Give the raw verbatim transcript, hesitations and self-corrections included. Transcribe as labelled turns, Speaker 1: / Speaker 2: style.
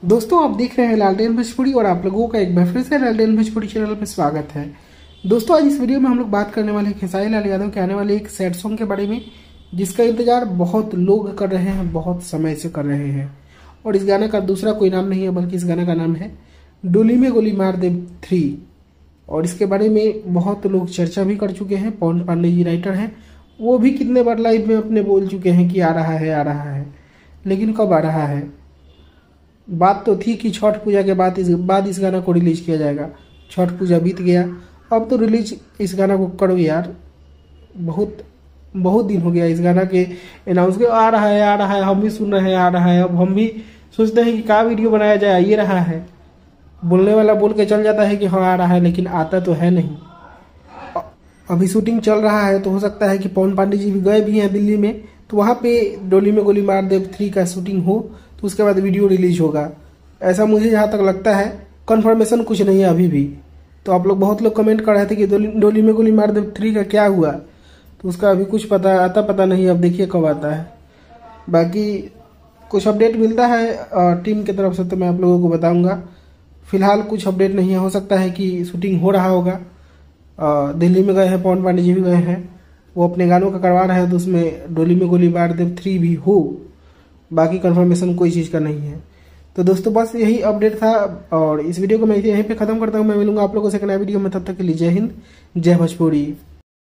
Speaker 1: दोस्तों आप देख रहे हैं लालटेन भोजपुरी और आप लोगों का एक बार फिर से लालटेन भोजपुरी चैनल में स्वागत है। दोस्तों आज इस वीडियो में हम लोग बात करने वाले हैं खेसारी लाल यादव के आने वाले एक सैड सॉन्ग के बारे में, जिसका इंतजार बहुत लोग कर रहे हैं, बहुत समय से कर रहे हैं। और इस गाने का दूसरा कोई नाम नहीं है, बल्कि इस गाने का नाम है डोली में गोली मार दे थ्री। और इसके बारे में बहुत लोग चर्चा भी कर चुके हैं। पवन पांडे जी राइटर हैं, वो भी कितने बार लाइव में अपने बोल चुके हैं कि आ रहा है आ रहा है, लेकिन कब आ रहा है। बात तो थी कि छठ पूजा के बाद इस बाद इस गाना को रिलीज किया जाएगा। छठ पूजा बीत गया, अब तो रिलीज इस गाना को करो यार। बहुत बहुत दिन हो गया इस गाना के अनाउंस के आ रहा है आ रहा है हम भी सुन रहे हैं आ रहा है। अब हम भी सोचते हैं कि क्या वीडियो बनाया जाए, ये रहा है। बोलने वाला बोल के चल जाता है कि हाँ आ रहा है, लेकिन आता तो है नहीं। अभी शूटिंग चल रहा है, तो हो सकता है कि पवन पांडे जी भी गए भी हैं दिल्ली में, तो वहाँ पे डोली में गोली मार दे थ्री का शूटिंग हो, तो उसके बाद वीडियो रिलीज होगा। ऐसा मुझे जहाँ तक लगता है, कंफर्मेशन कुछ नहीं है अभी भी। तो आप लोग बहुत लोग कमेंट कर रहे थे कि डोली में गोली मार दे थ्री का क्या हुआ, तो उसका अभी कुछ पता आता पता नहीं। अब देखिए कब आता है। बाकी कुछ अपडेट मिलता है टीम की तरफ से तो मैं आप लोगों को बताऊंगा। फिलहाल कुछ अपडेट नहीं है। हो सकता है कि शूटिंग हो रहा होगा, दिल्ली में गए हैं, पवन पांडे जी भी गए हैं, वो अपने गानों का करवा रहे हैं, तो उसमें डोली में गोली मार दे थ्री भी हो। बाकी कंफर्मेशन कोई चीज़ का नहीं है। तो दोस्तों बस यही अपडेट था, और इस वीडियो को मैं यहीं पे ख़त्म करता हूँ। मैं मिलूंगा आप लोगों से एक नया वीडियो में, तब तक के लिए जय हिंद, जय भोजपुरी।